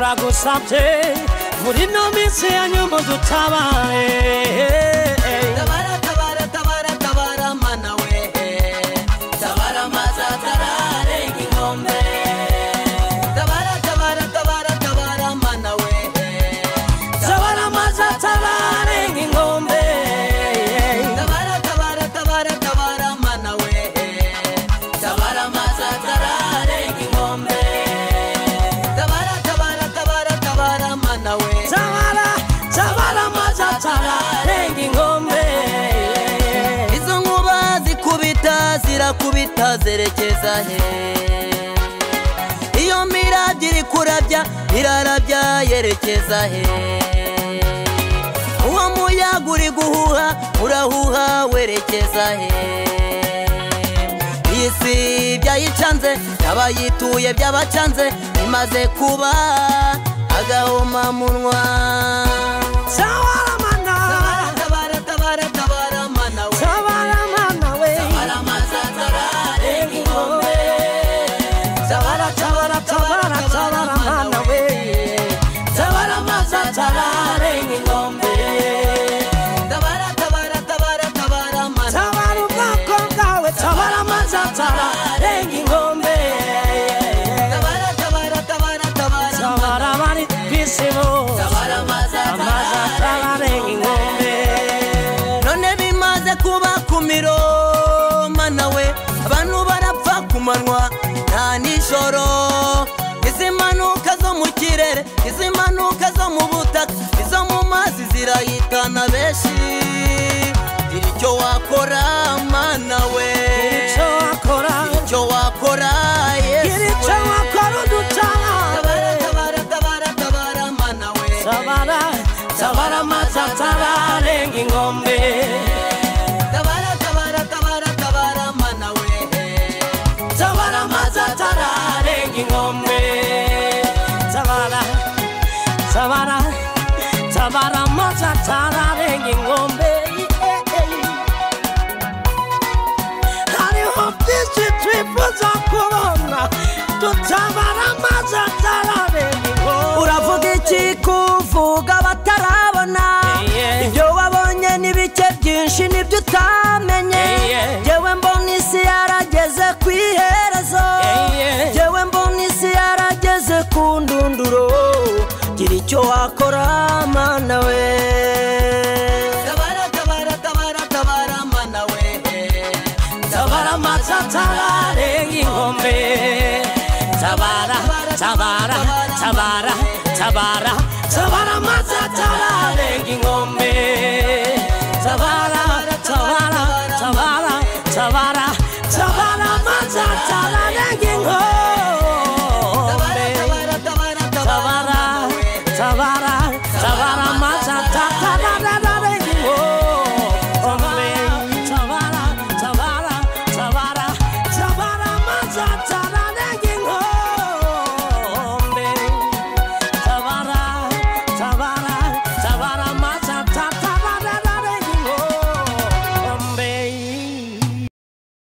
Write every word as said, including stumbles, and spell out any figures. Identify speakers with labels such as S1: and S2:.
S1: turagusabye muri no minsi ya nyuma dutabare
S2: tabara tabara tabara tabara mana we tabara maza tarare ingombe tabara tabara tabara tabara mana we
S1: tabara maza tarare ingombe
S2: tabara tabara tabara tabara mana we tabara maza tarare ingombe tabara tabara tabara tabara mana we
S1: tabara tabara maza tarare ingombe
S2: izo nkuba zikubita zirakubita zerekeza he iyo mirabyo iri kurabya irarabya yerekeza he uwo muyaga uri guhuha urahuha werekeza he isi byayicanze abayituye byabacanze imaze kuba agahoma munwa
S1: tabara mana
S2: tabara tabara tabara mana we
S1: tabara mana we
S2: tabara maza tarare ingombe
S1: tabara tabara tabara tabara mana we tabara maza tarare ingombe
S2: tabara tabara tabara tabara mana
S1: tabara ubwoko bwawe tabara maza tarare ingombe
S2: tabara tabara tabara tabara
S1: tabara bari kwisibo
S2: tabara maza
S1: maza tarare ingombe
S2: none bimaze kuba kumiro mana we abantu barapfa kumanwa nta nijoro izimanuka zo mu kirere izimanuka zo mu butaka izo mu mazi zirayitana benshi gira icyo wakora mana we
S1: icyo wakora
S2: icyo wakora
S1: gira icyo wakora udutabare
S2: tabara tabara tabara mana we
S1: tabara tabara maza tarare ingombe
S2: tabara tabara tabara tabara mana we
S1: tabara maza tarare ingombe tabara tabara tabara maza tarare ingombe hariho byinshi twifuza kubona tutabara maza tarare ingombe
S2: uravuga iki kuvuga batarabona ibyo wabonye ni bike byinshi nibyo utamenye jewe mbona isi yarageze ku iherezo jewe mbona isi yarageze ku ndunduro gira icyo wakora mana we tabara tabara tabara tabara mana we
S1: tabara maza tarare ingombe tabara tabara tabara tabara